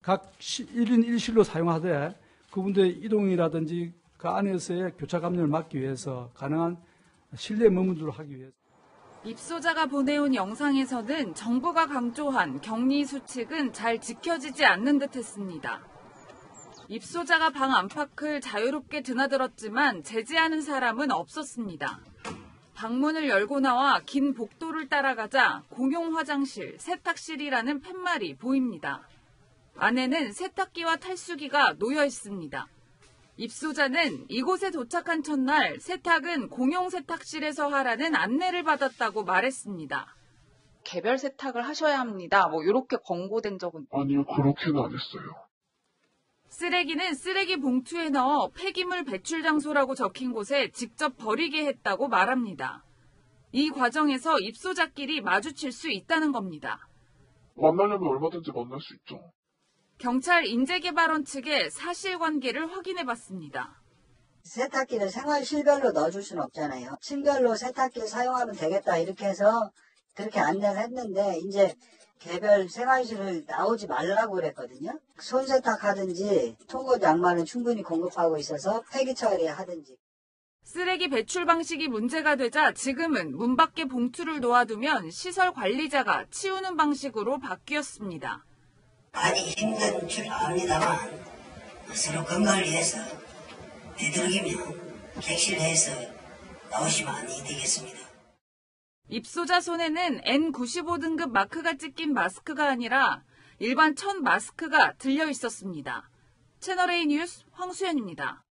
각 1인 1실로 사용하되 그분들의 이동이라든지 그 안에서의 교차 감염을 막기 위해서 가능한 실내 머무도록 하기 위해서. 입소자가 보내온 영상에서는 정부가 강조한 격리 수칙은 잘 지켜지지 않는 듯했습니다. 입소자가 방 안팎을 자유롭게 드나들었지만 제지하는 사람은 없었습니다. 방문을 열고 나와 긴 복도를 따라가자 공용 화장실, 세탁실이라는 팻말이 보입니다. 안에는 세탁기와 탈수기가 놓여 있습니다. 입소자는 이곳에 도착한 첫날 세탁은 공용 세탁실에서 하라는 안내를 받았다고 말했습니다. 개별 세탁을 하셔야 합니다. 이렇게 권고된 적은? 아니요, 그렇게는 안 했어요. 쓰레기는 쓰레기 봉투에 넣어 폐기물 배출 장소라고 적힌 곳에 직접 버리게 했다고 말합니다. 이 과정에서 입소자끼리 마주칠 수 있다는 겁니다. 만나려면 얼마든지 만날 수 있죠. 경찰 인재개발원 측의 사실관계를 확인해봤습니다. 세탁기를 생활실별로 넣어줄 수는 없잖아요. 층별로 세탁기 사용하면 되겠다 이렇게 해서 그렇게 안내를 했는데 이제 개별 생활실을 나오지 말라고 그랬거든요. 손세탁하든지 통옷 양말은 충분히 공급하고 있어서 폐기 처리하든지. 쓰레기 배출 방식이 문제가 되자 지금은 문 밖에 봉투를 놓아두면 시설 관리자가 치우는 방식으로 바뀌었습니다. 많이 힘든 줄 압니다만 서로 건강을 위해서 되도록이면 객실 내에서 나오시면 이되겠습니다. 입소자 손에는 N95 등급 마크가 찍힌 마스크가 아니라 일반 천 마스크가 들려 있었습니다. 채널A 뉴스 황수연입니다.